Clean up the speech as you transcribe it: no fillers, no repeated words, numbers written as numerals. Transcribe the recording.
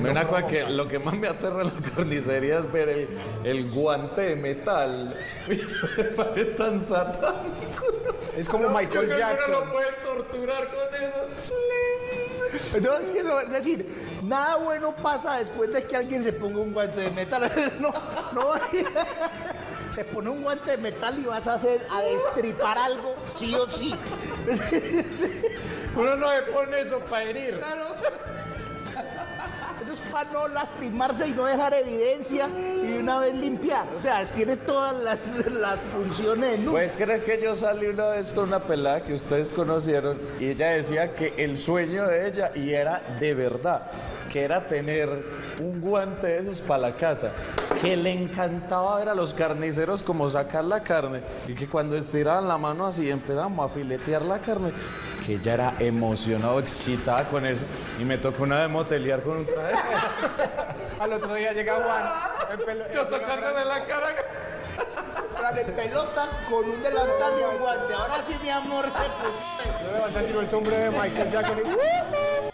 mí una cosa que lo que más me aterra en la carnicería es ver el guante de metal. Eso me parece tan satánico. Es como Michael Jackson. No lo pueden torturar con eso. No, es que es decir, nada bueno pasa después de que alguien se ponga un guante de metal. No, te pone un guante de metal y vas a destripar algo, sí o sí. Uno no le pone eso para herir. Claro. Eso es para no lastimarse y no dejar evidencia y de una vez limpiar. O sea, tiene todas las funciones. ¿No? Pues creer que yo salí una vez con una pelada que ustedes conocieron y ella decía que el sueño de ella, y era de verdad, que era tener un guante de esos para la casa, que le encantaba ver a los carniceros como sacar la carne y que cuando estiraban la mano así empezamos a filetear la carne, que ella era emocionada, excitada con eso, y me tocó una vez motelear con un traje. Al otro día llega Juan. Yo tocándole la cara. De pelota con un delantal y un guante. Ahora sí, mi amor, se puso. Yo levanté el sombrero de Michael Jackson y...